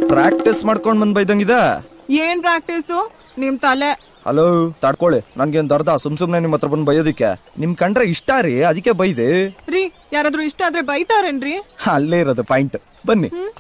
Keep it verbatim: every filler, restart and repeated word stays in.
Practice ಮಾಡ್ಕೊಂಡ್ ಬಂದ್ ಬೈದಂಗಿದ. ಏನ್ ಪ್ರಾಕ್ಟೀಸು ನಿಮ್ ತಲೆ? ಹಲೋ ತಡ್ಕೊಳ್ಳಿ, ನನ್ಗೇನ್ ದರ್ದ ಸುಮ್ ಸುಮ್ನೆ ನಿಮ್ ಹತ್ರ ಬಂದ್ ಬೈಯೋದಿಕ್ಕೆ. ನಿಮ್ ಕಂಡ್ರೆ ಇಷ್ಟ ರೀ, ಅದಕ್ಕೆ ಬೈದೆ ರೀ. ಯಾರಾದ್ರೂ ಇಷ್ಟ ಆದ್ರೆ ಬೈತಾರೇನ್ರಿ? ಅಲ್ಲೇ ಇರೋದು ಪಾಯಿಂಟ್, ಬನ್ನಿ.